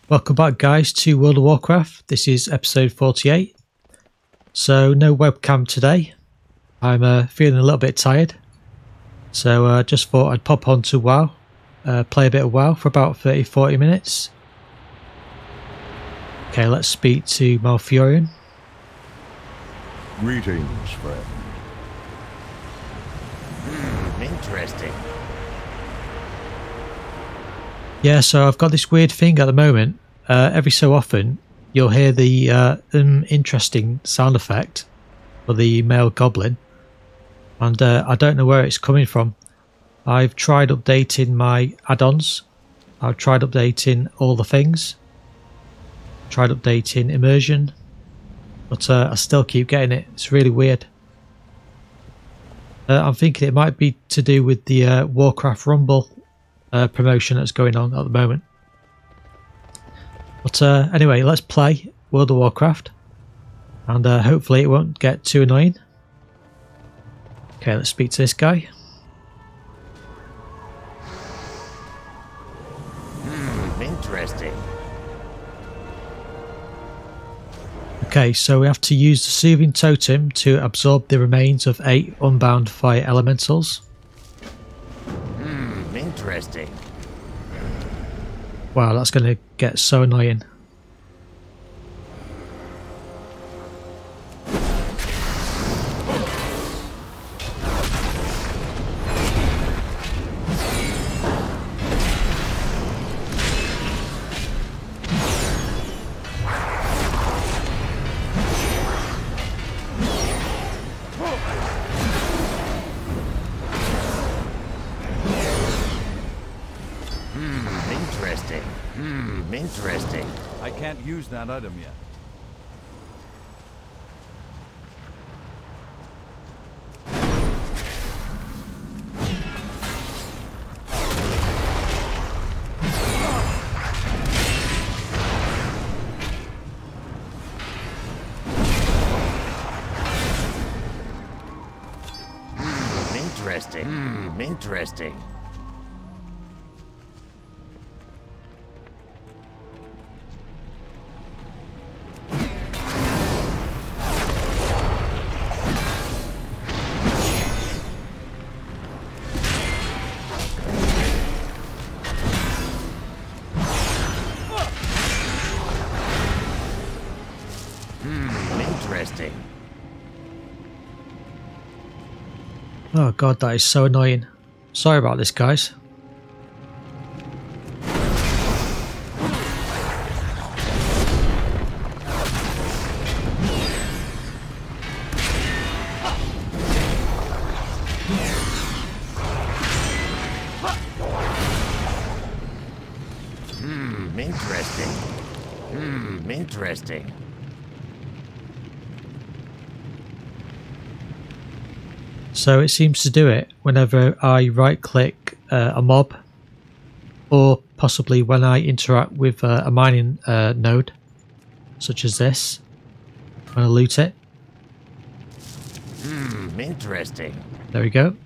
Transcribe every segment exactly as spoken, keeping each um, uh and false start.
Welcome back guys to World of Warcraft. This is episode forty-eight. So no webcam today. I'm uh, feeling a little bit tired. So I uh, just thought I'd pop on to WoW. Uh, play a bit of WoW for about thirty to forty minutes. Okay, let's speak to Malfurion. Greetings, friend. Hmm, interesting. Yeah, so I've got this weird thing at the moment. Uh, every so often, you'll hear the uh, um, interesting sound effect for the male goblin, and uh, I don't know where it's coming from. I've tried updating my add-ons. I've tried updating all the things. Tried updating immersion, but uh, I still keep getting it. It's really weird. Uh, I'm thinking it might be to do with the uh, Warcraft Rumble Uh, promotion that's going on at the moment. But uh, anyway, let's play World of Warcraft, and uh, hopefully it won't get too annoying. Okay, let's speak to this guy. Hmm, interesting. Okay, so we have to use the Soothing Totem to absorb the remains of eight unbound fire elementals. Interesting. Wow, that's going to get so annoying. Interesting. I can't use that item yet. Hmm, interesting. Hmm, interesting. Interesting. Oh god, that is so annoying. Sorry about this, guys. Hmm, interesting. Hmm, interesting. So it seems to do it whenever I right click uh, a mob, or possibly when I interact with uh, a mining uh, node such as this, when I loot it. Hmm, interesting. There we go.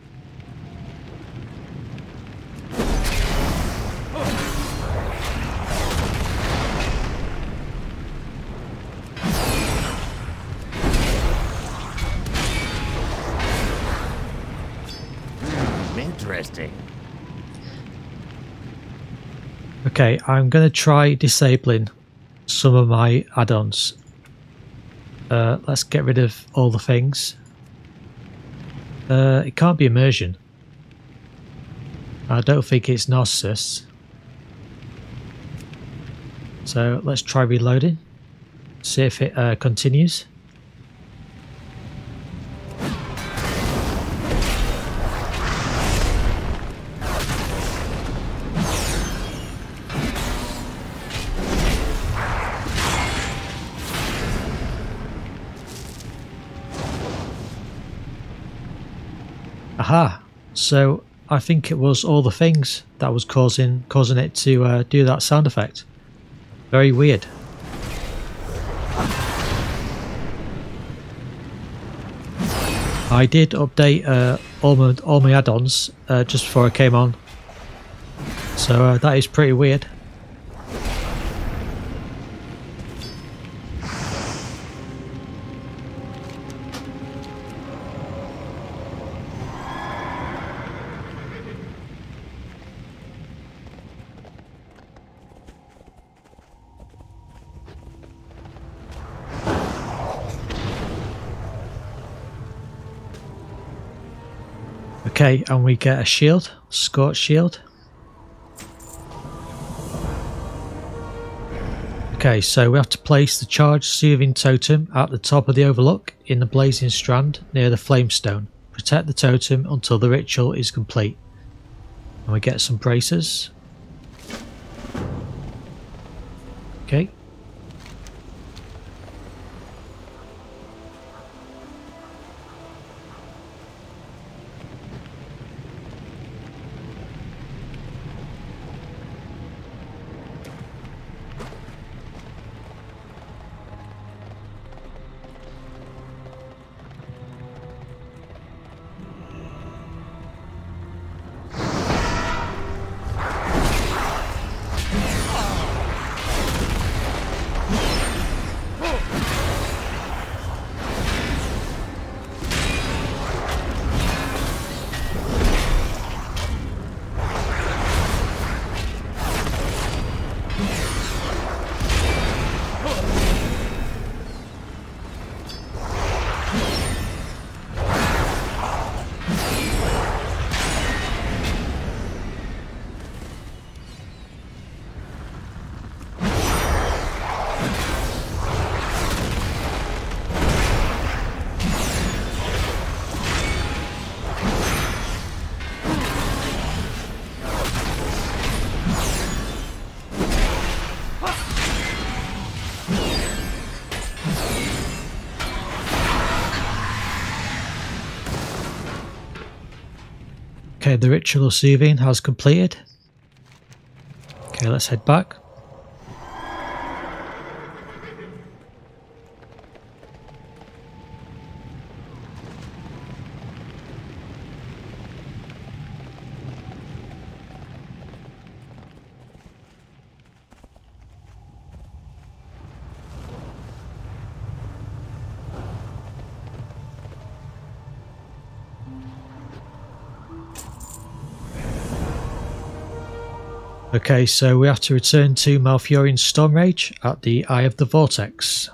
Interesting. Okay, I'm going to try disabling some of my add-ons. Uh, let's get rid of all the things. Uh, it can't be immersion. I don't think it's narcissists. So let's try reloading. See if it uh, continues. Aha, so I think it was all the things that was causing causing it to uh, do that sound effect. Very weird. I did update uh, all my, all my add-ons uh, just before I came on, so uh, that is pretty weird. Okay, and we get a shield, Scorch shield. Okay, so we have to place the charged soothing totem at the top of the overlook in the blazing strand near the flamestone. Protect the totem until the ritual is complete. And we get some braces. Okay. Okay, the ritual of soothing has completed. Okay, let's head back. Okay, so we have to return to Malfurion's Storm Rage at the Eye of the Vortex.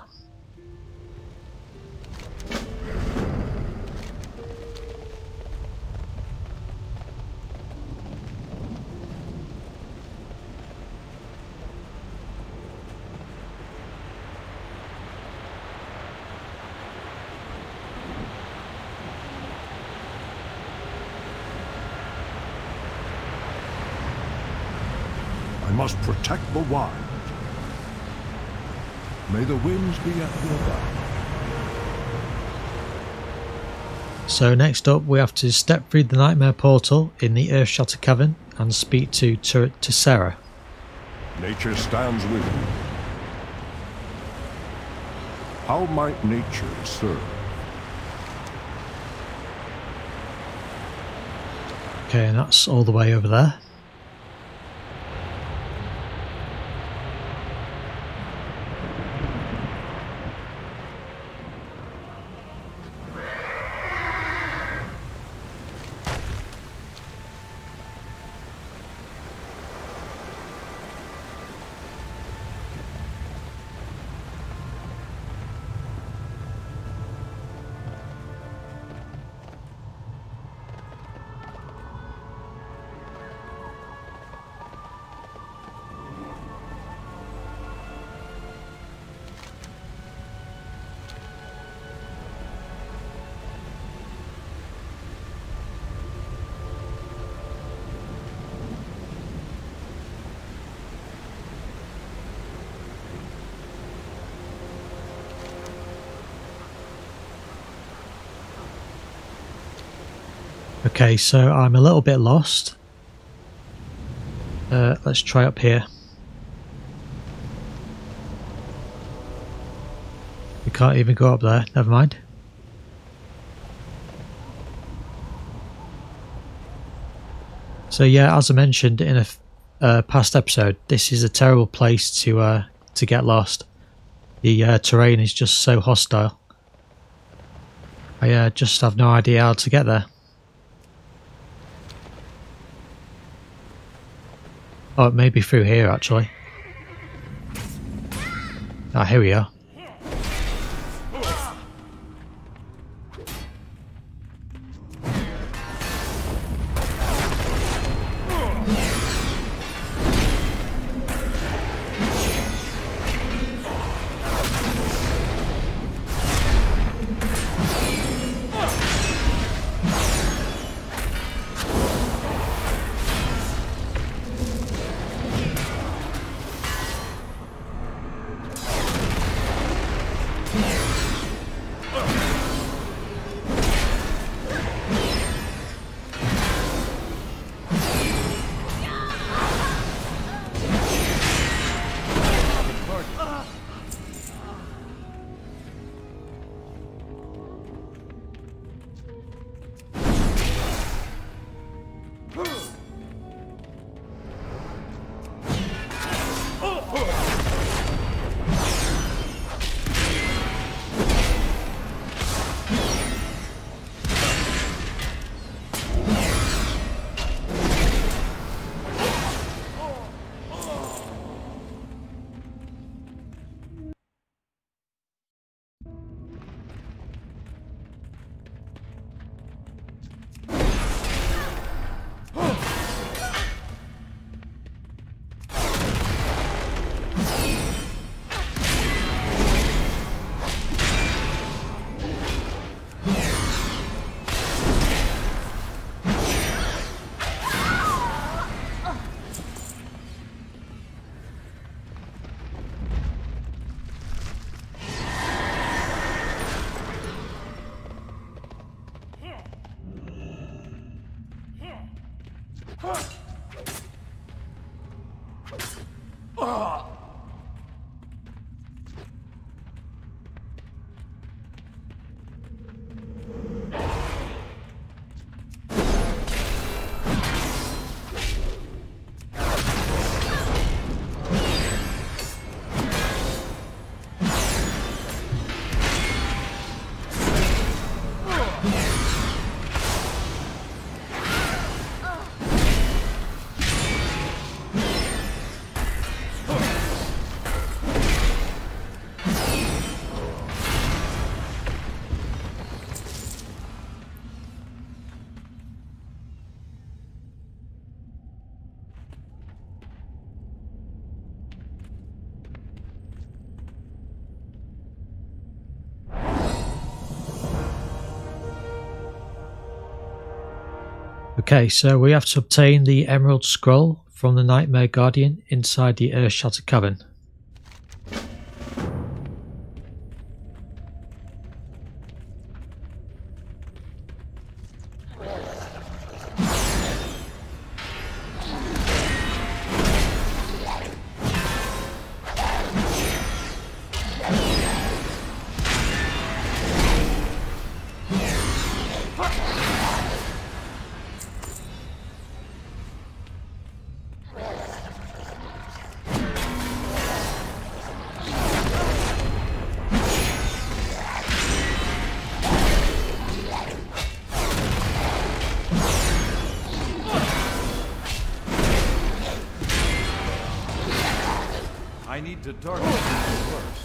I must protect the wild. May the winds be at your back. So next up we have to step through the Nightmare Portal in the Earthshatter Cavern and speak to Tessera. Nature stands with you. How might nature serve? Okay, and that's all the way over there. Okay, so I'm a little bit lost. Uh, let's try up here. We can't even go up there, never mind. So yeah, as I mentioned in a uh, past episode, this is a terrible place to uh, to get lost. The uh, terrain is just so hostile. I uh, just have no idea how to get there. Oh, it may be through here actually. Ah, here we are. Okay, so we have to obtain the Emerald Scroll from the Nightmare Guardian inside the Earth Shattered Cavern. I need to target people first.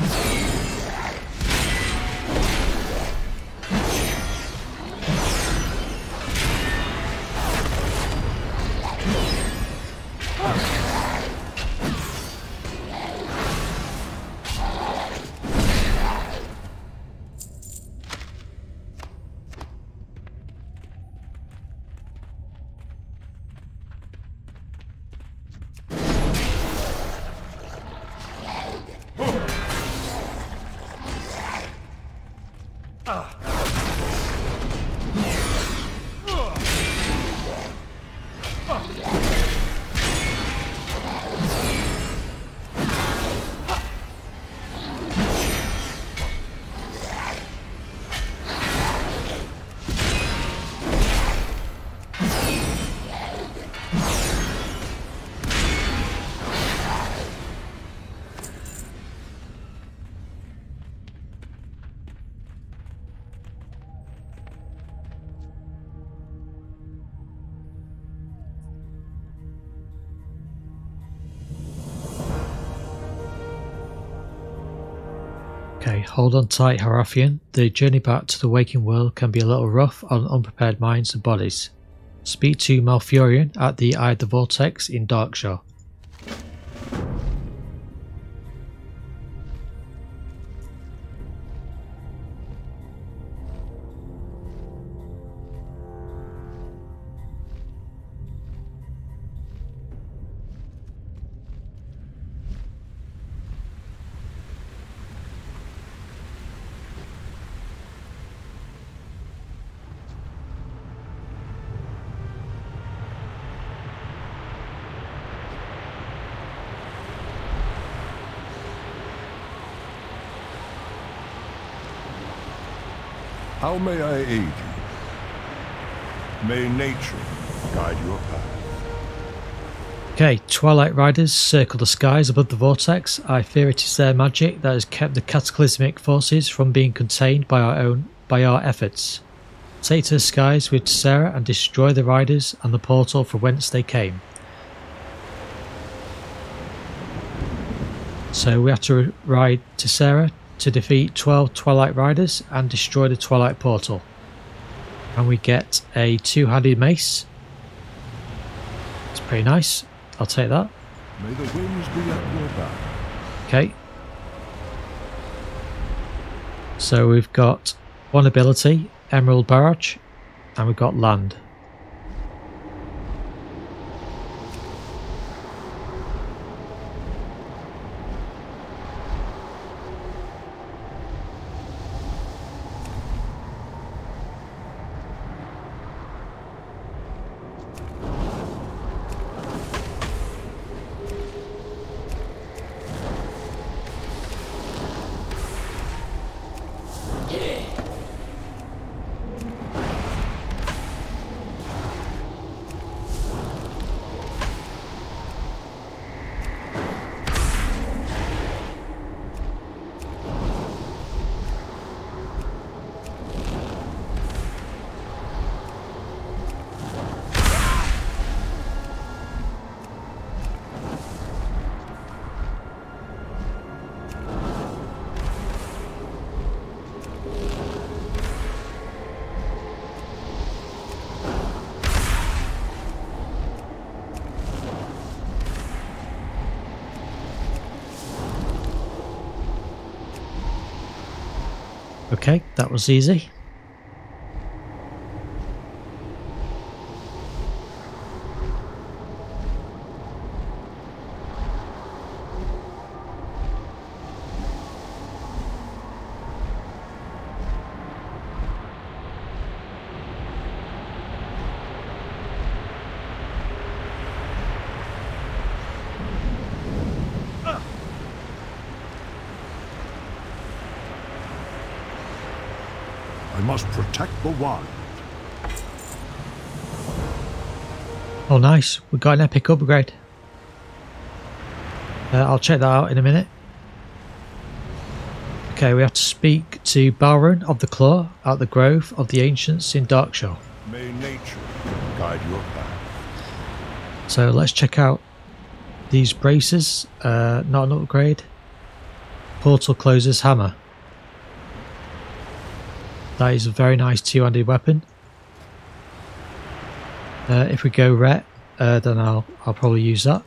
Okay, hold on tight, Harathian. The journey back to the waking world can be a little rough on unprepared minds and bodies. Speak to Malfurion at the Eye of the Vortex in Darkshore. How may I aid you? May nature guide your path. Okay, Twilight Riders circle the skies above the vortex. I fear it is their magic that has kept the cataclysmic forces from being contained by our own by our efforts. Take to the skies with Tessera and destroy the riders and the portal from whence they came. So we have to ride Tessera to defeat twelve Twilight Riders and destroy the Twilight Portal. And we get a two-handed mace. It's pretty nice. I'll take that. May the winds be at your back. Okay. So we've got one ability, Emerald Barrage, and we've got land. Okay, that was easy. I must protect the wild. Oh nice, we got an epic upgrade. Uh, I'll check that out in a minute. Okay, we have to speak to Balrun of the Claw at the Grove of the Ancients in Darkshore. May nature guide your path. So let's check out these braces. Uh, not an upgrade. Portal Closer's Hammer. That is a very nice two-handed weapon. Uh, if we go ret, uh, then I'll I'll probably use that.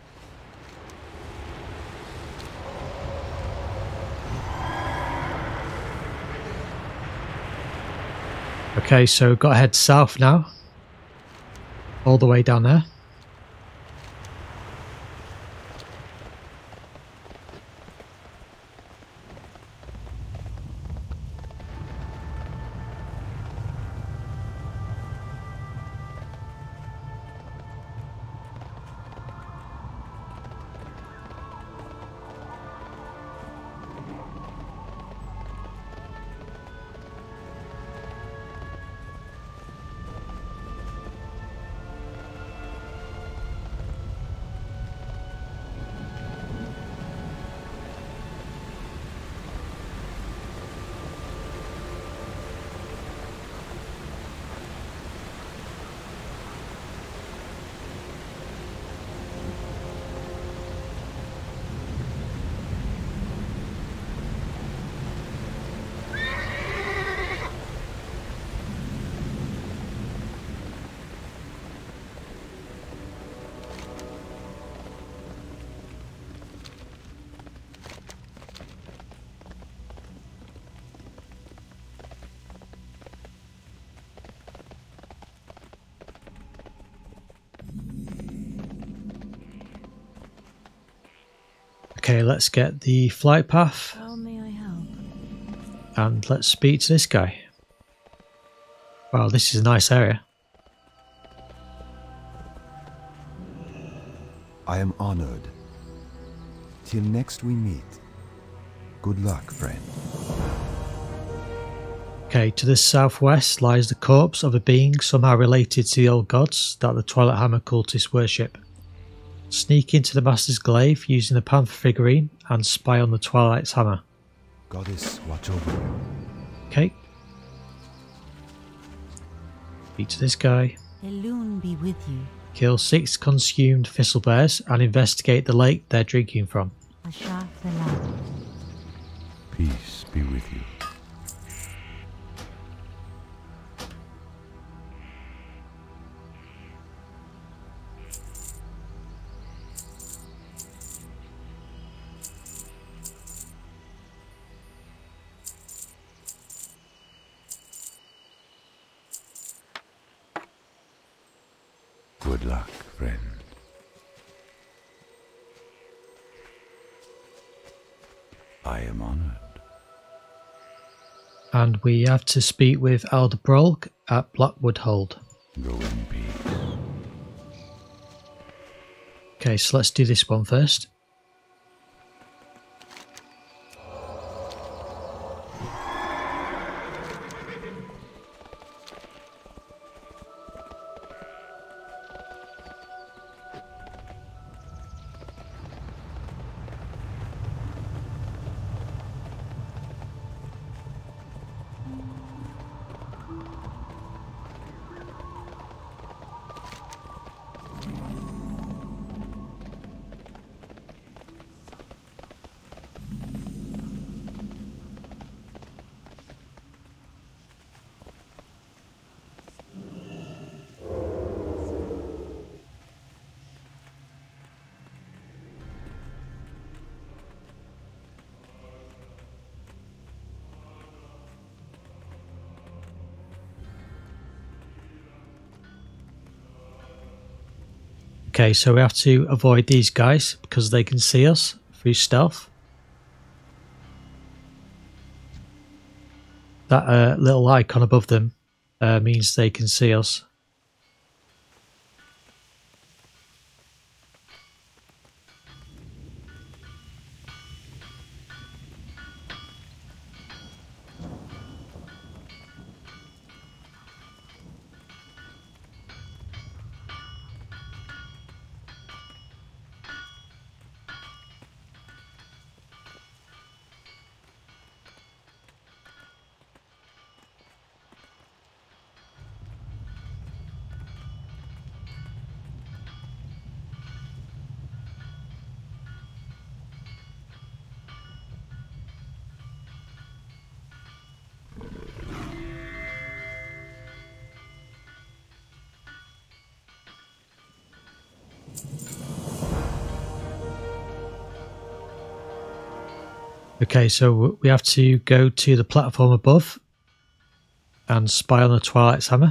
Okay, so we've got to head south now, all the way down there. Okay, let's get the flight path. How may I help? And let's speak to this guy. Wow, this is a nice area. I am honored. Till next we meet. Good luck, friend. Okay, to the southwest lies the corpse of a being somehow related to the old gods that the Twilight Hammer cultists worship. Sneak into the Master's glaive using the Panther figurine and spy on the Twilight's hammer. Goddess, watch over you. Okay. Speak to this guy. Elune be with you. Kill six consumed thistle bears and investigate the lake they're drinking from. Ashaf the land. Peace be with you. Good luck, friend. I am honored. And we have to speak with Aldebrolg at Blackwood Hold. Go in peace. Okay, so let's do this one first. Okay, so we have to avoid these guys because they can see us through stealth. That uh, little icon above them uh, means they can see us. Okay, so we have to go to the platform above and spy on the Twilight's Hammer.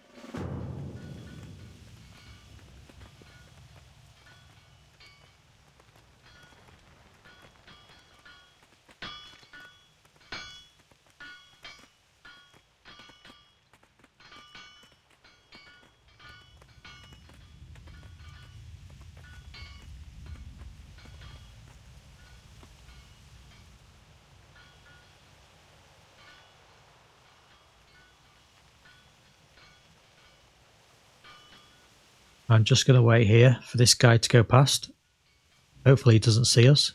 I'm just going to wait here for this guy to go past. Hopefully he doesn't see us.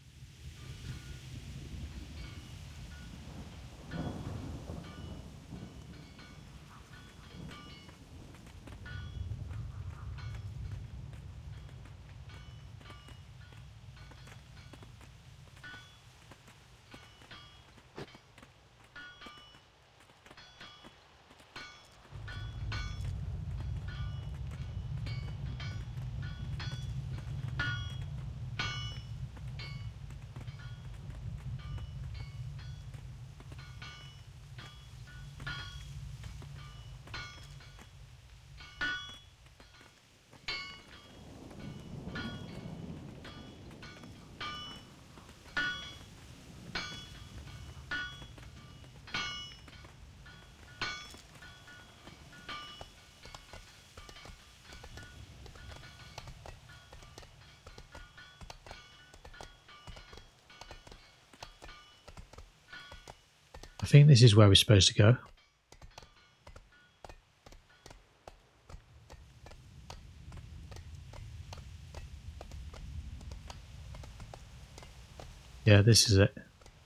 I think this is where we're supposed to go. Yeah, this is it.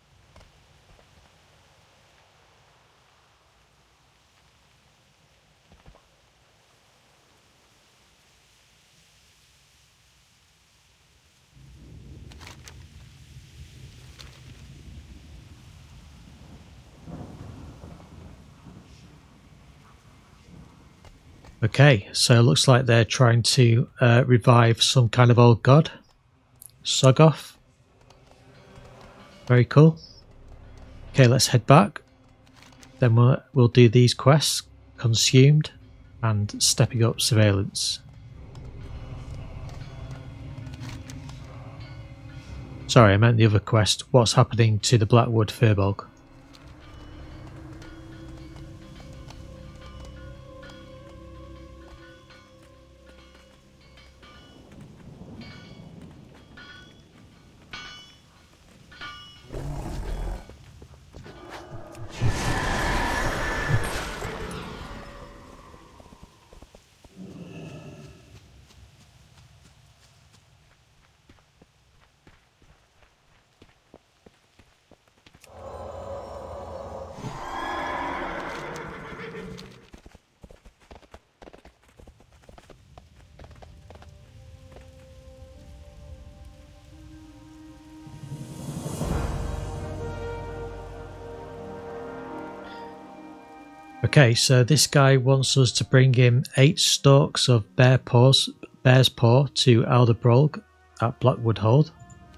Okay, so it looks like they're trying to uh, revive some kind of old god. Soggoth. Very cool. Okay, let's head back. Then we'll, we'll do these quests. Consumed and stepping up surveillance. Sorry, I meant the other quest. What's happening to the Blackwood Firbolg? Okay, so this guy wants us to bring him eight stalks of bear paws, bear's paw to Alderbrolg at Blackwood Hold.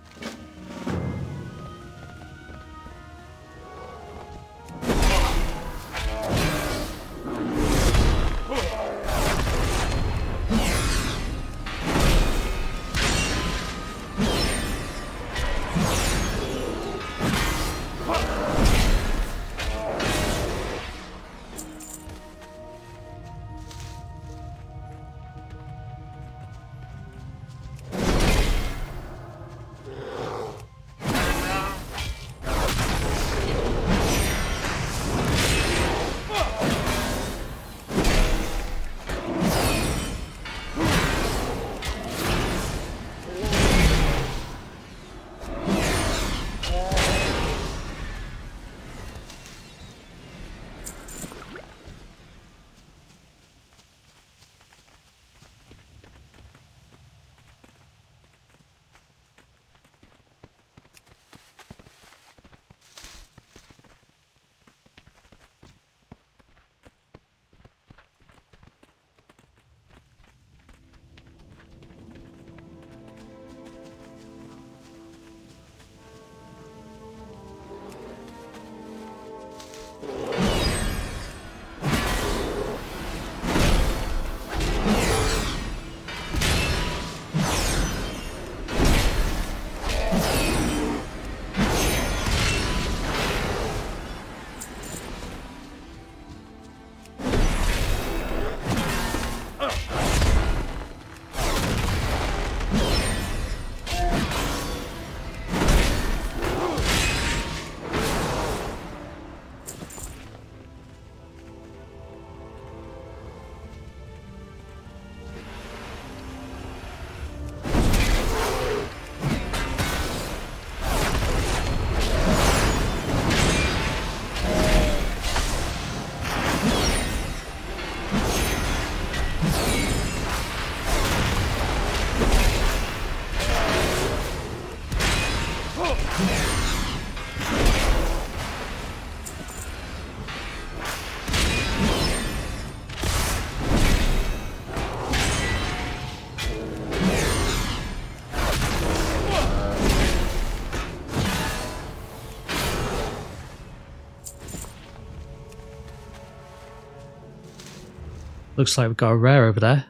Looks like we've got a rare over there.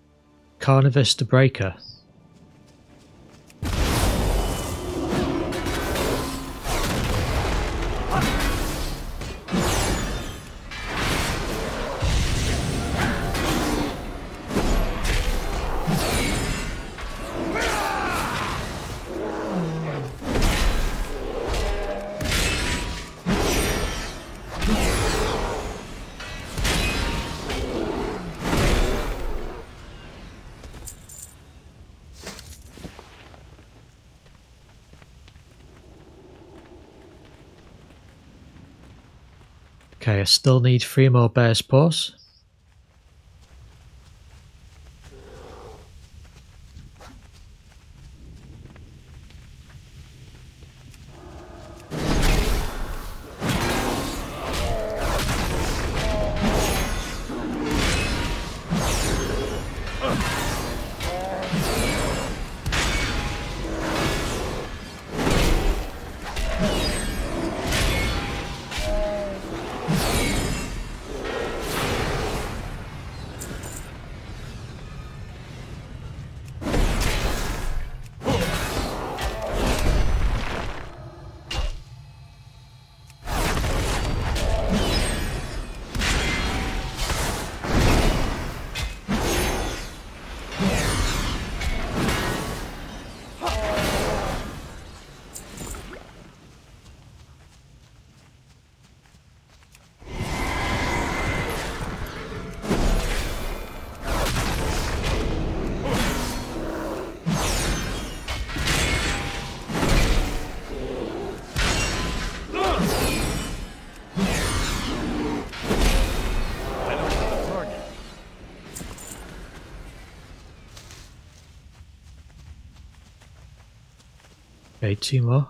Carnivus the Breaker. Okay, I still need three more bear's paws. Okay, two more.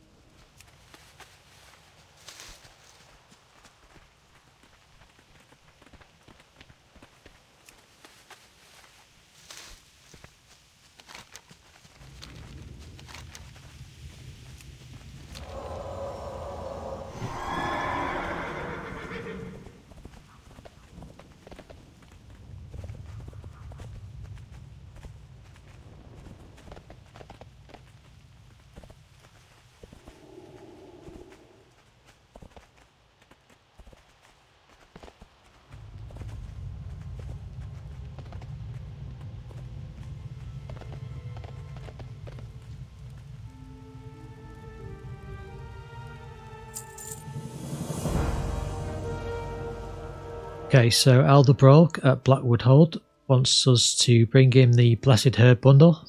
Okay, so Aldebrog at Blackwood Hold wants us to bring him the Blessed Herb bundle.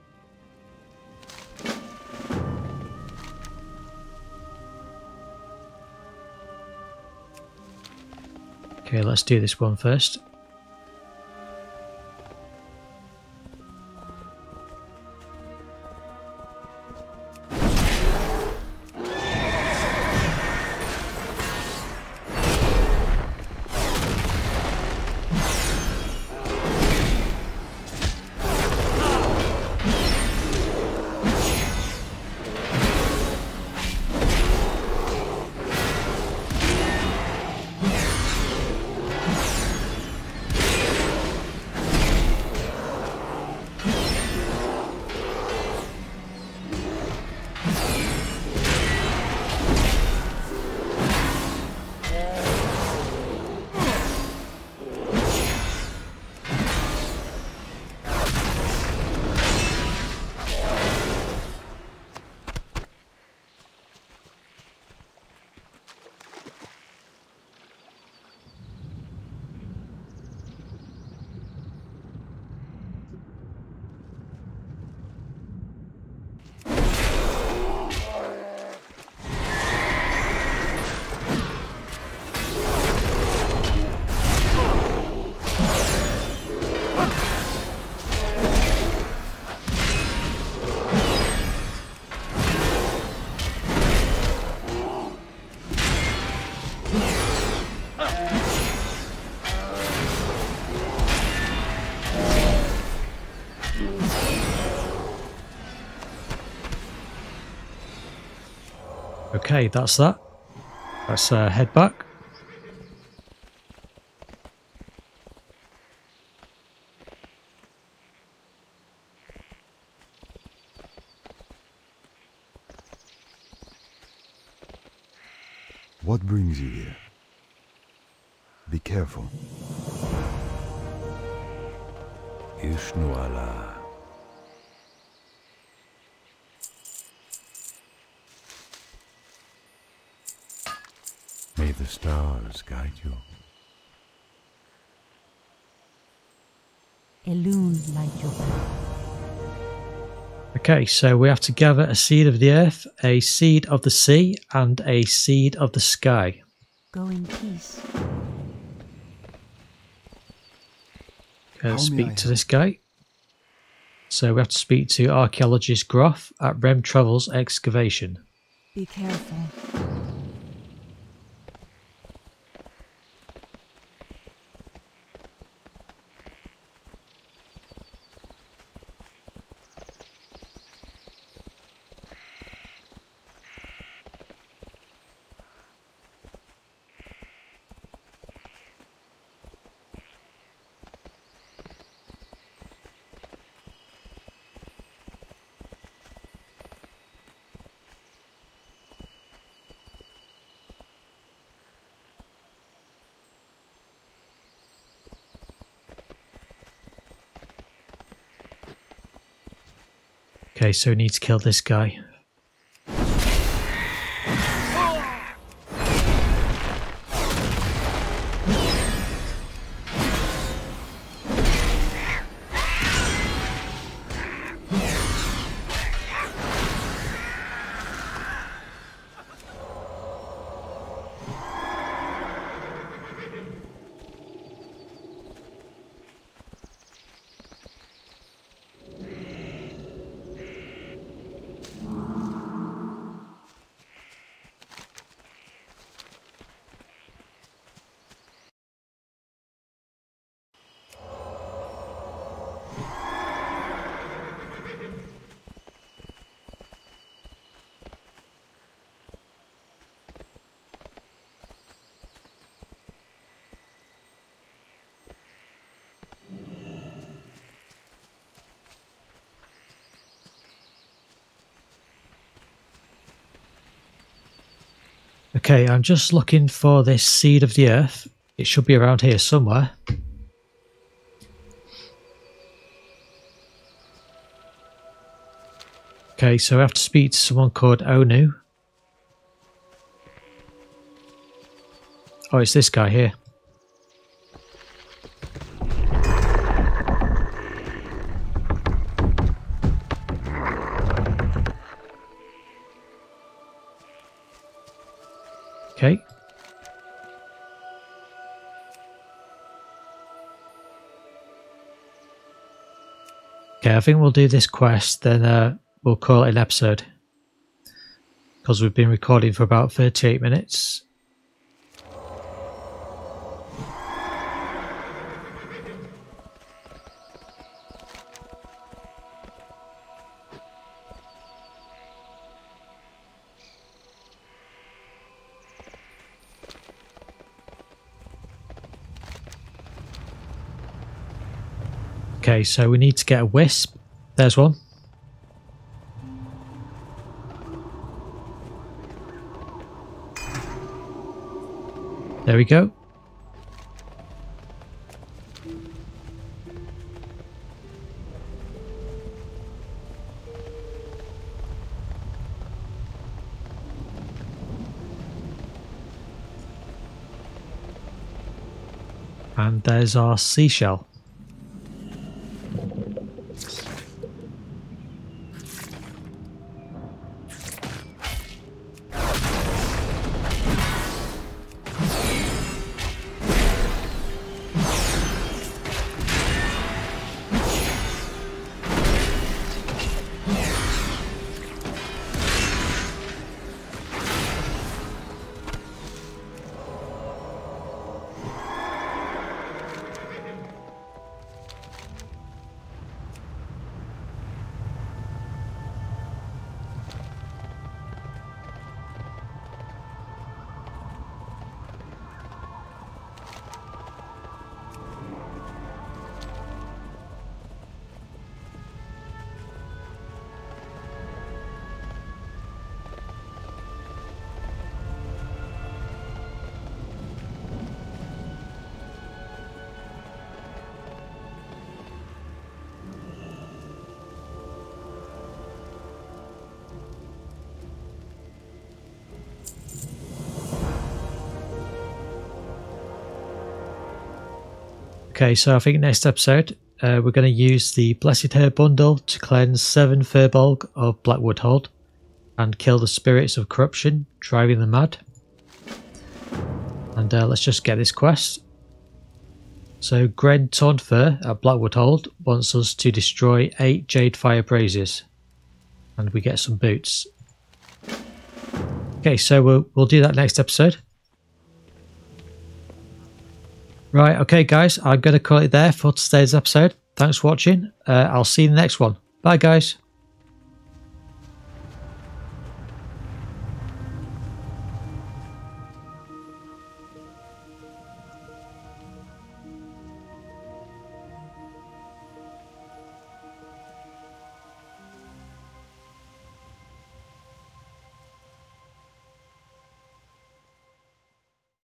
Okay, let's do this one first. Okay, that's that. Let's uh, head back. What brings you here? Be careful. Ishnu Allah. May the stars guide you. Elune light your path. Okay, so we have to gather a seed of the earth, a seed of the sea, and a seed of the sky. Go in peace. Go speak to this guy. So we have to speak to archaeologist Groff at Rem Travels Excavation. Be careful. Okay, so we need to kill this guy. Okay, I'm just looking for this seed of the earth. It should be around here somewhere. Okay, so I have to speak to someone called Onu. Oh, it's this guy here. Okay. Okay, I think we'll do this quest, then uh, we'll call it an episode. Because we've been recording for about thirty-eight minutes. Okay, so we need to get a wisp. There's one. There we go. And there's our seashell. Okay, so I think next episode uh, we're going to use the Blessed Herb Bundle to cleanse seven Firbolg of Blackwood Hold and kill the spirits of corruption, driving them mad. And uh, let's just get this quest. So Gren Tonfer at Blackwood Hold wants us to destroy eight Jade Fire Braziers, and we get some boots. Okay, so we'll, we'll do that next episode. Right, okay guys, I'm going to call it there for today's episode. Thanks for watching. Uh, I'll see you in the next one. Bye guys.